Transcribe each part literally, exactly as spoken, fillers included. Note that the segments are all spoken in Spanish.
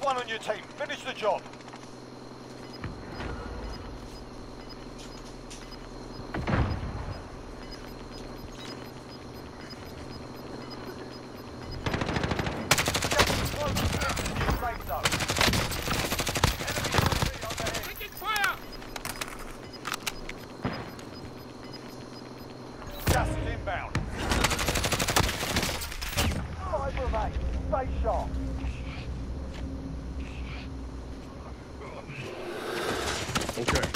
one on your team. Finish the job. Gas is inbound. Five remain. Stay sharp. Okay.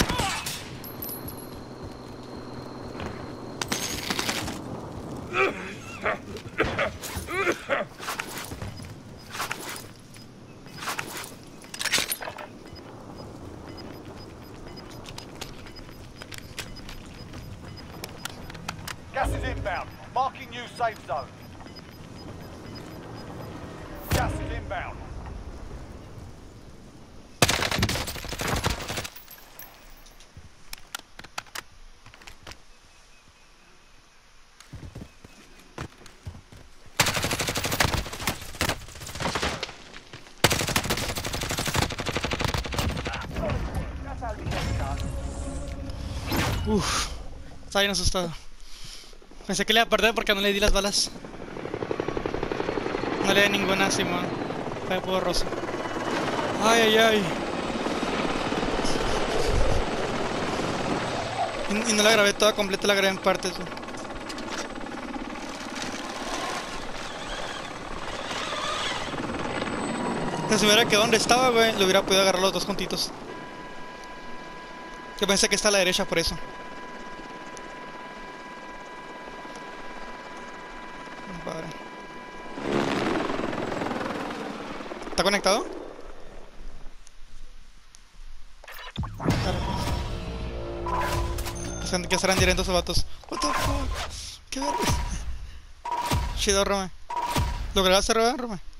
Gas is inbound. Marking new safe zone. Gas is inbound. Uf, estaba bien asustado. Pensé que le iba a perder porque no le di las balas. No le di ninguna, Simón. Fue borroso. Ay, ay, ay. Y, y no la grabé toda completa, la grabé en partes, güey. Si me hubiera quedado donde estaba, güey, le hubiera podido agarrar los dos juntitos. Yo pensé que está a la derecha por eso. Vale. ¿Está conectado? Claro. ¿Qué estarán directos esos vatos? What the fuck? ¿Qué verga? Chido, Rome. ¿Lo grabaste, Rome?